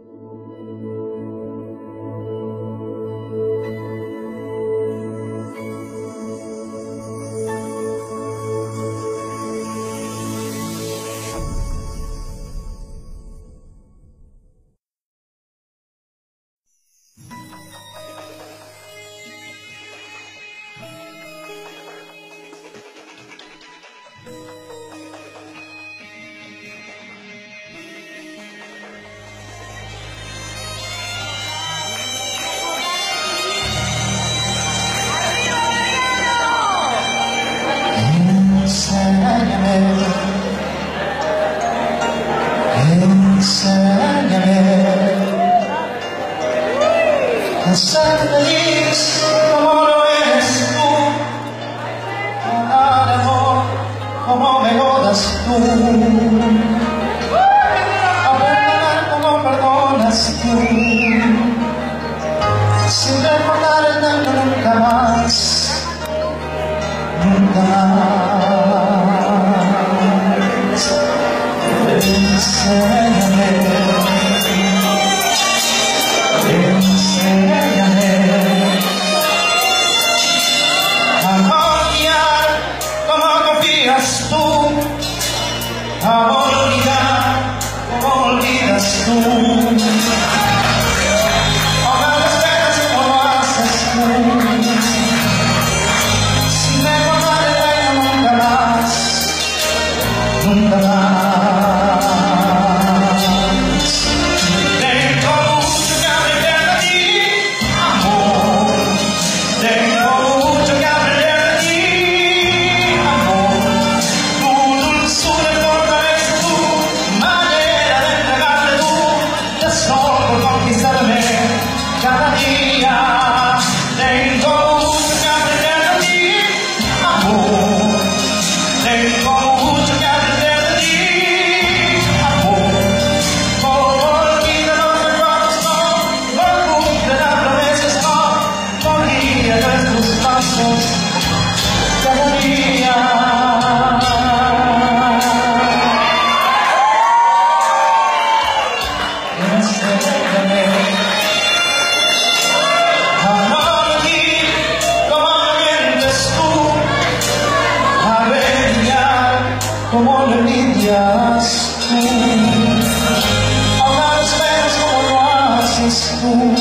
Ser feliz como lo eres tú, amar amor como me godas tú, a perdonar como perdonas tú, sin recordar el daño nunca más, nunca más. Enséñame a confiar como confías tú, a olvidar como olvidas tú, a las penas como lo haces tú, sin recordar el daño nunca más, nunca más. Cada día tengo mucho que aprender de ti, amor. Tengo mucho que aprender de ti, amor. Como olvida los recuerdos, no cumple las promesas, no guía nuestros pasos cada día. Como lo envidias tú, ahora las penas como lo haces tú,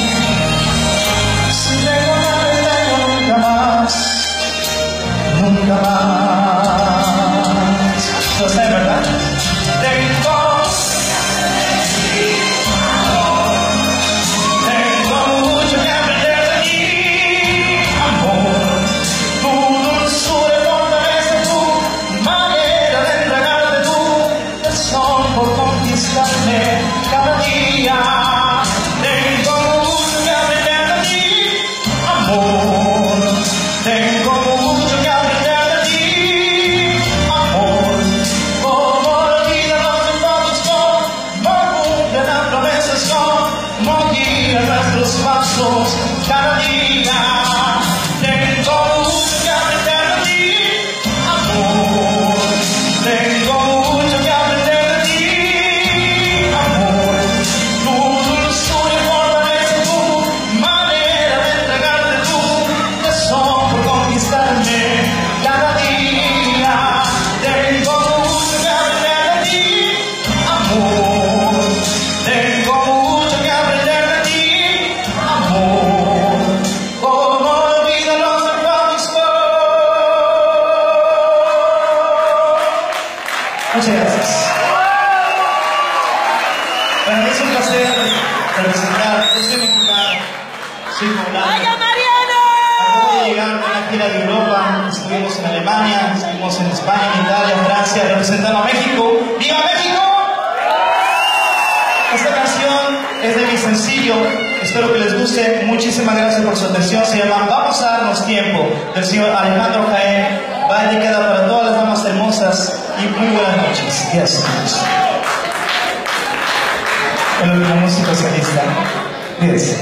sin recordar el daño nunca más, nunca más. No sé, ¿verdad? Tengo mucho que aprender de ti, amor. Tu dulzura fortalece tu manera de entregarte tú, el sol por conquistarme cada día. Tengo mucho que aprender de ti, amor. Tengo mucho que aprender de ti, amor. Como olvida los enfados, no cumple las promesas, no guía nuestros pasos cada día. Tengo mucho que aprender de ti, amor. Tengo mucho que aprender de ti, amor. Tu dulzura y fortaleza, tu manera de entregarte tú, tesoro por conquistarme cada día. Tengo mucho que aprender de ti, amor. Tengo mucho que aprender de ti, amor. Como olvida los recuerdos. Muchas gracias. Para mí es un placer representar. Yo soy mexicano, soy poblano. ¡Vaya Mariano! Acabo de llegar de una gira de Europa. Estuvimos en Alemania, estuvimos en España, en Italia, en Francia, representando a México. ¡Viva México! Esta canción es de mi sencillo. Espero que les guste. Muchísimas gracias por su atención. Se llama Vamos a darnos tiempo, del señor Alejandro Jaén. Va dedicada para todas las damas hermosas y muy buenas noches. Gracias. Bueno, la música solista. Fíjense.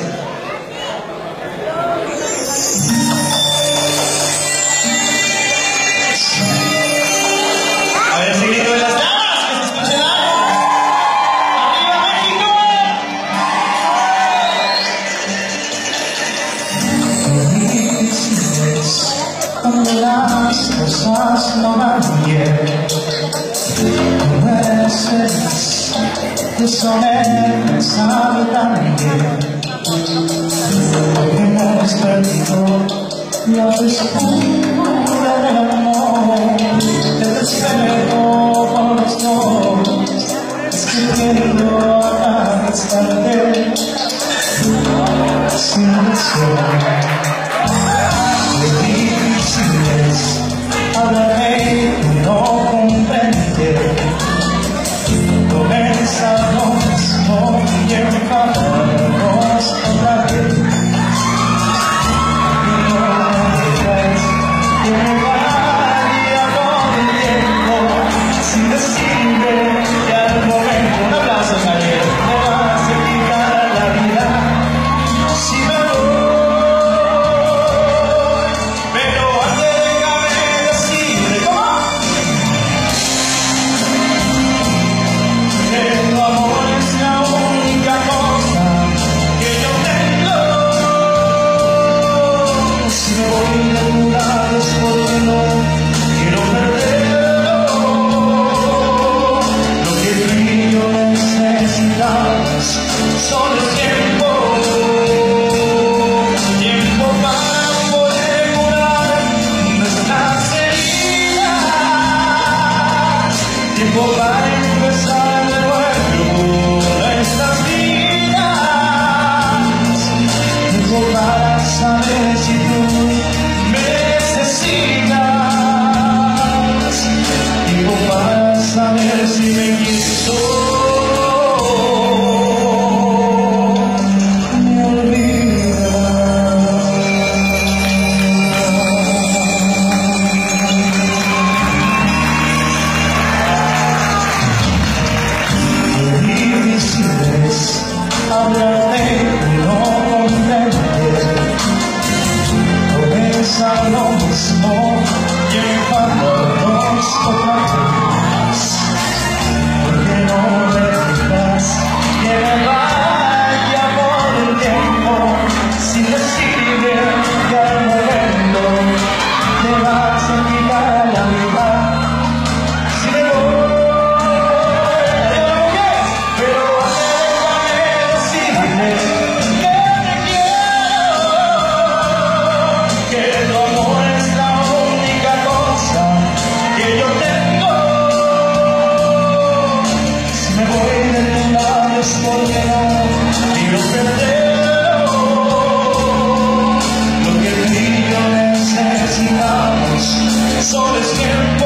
A ver, ese grito de las damas, que se escuche el algo. ¡Arriba México! cuando las cosas no van bien, no eres feliz, eso me sabe tan bien. Hemos perdido la frescura del amor, el despejo por los dos, escribiendo a cada instante, sin deseo. Es difícil hablarme y no comprender, comenzamos y enfadamos otra vez. Solo el tiempo, tiempo para poder curar nuestras heridas, tiempo para empezar de nuevo nuestras vidas, tiempo para saber si tú me necesitas, tiempo para saber si me quieres. Hablarte y no comprender, comienza lo mismo y enfadamos otra vez, porque no me dejas que me vaya por el tiempo, sin decirme que al momento te vas a quitar la vida. Si me voy, porque no quiero perder lo que tú y yo necesitamos, solo es tiempo.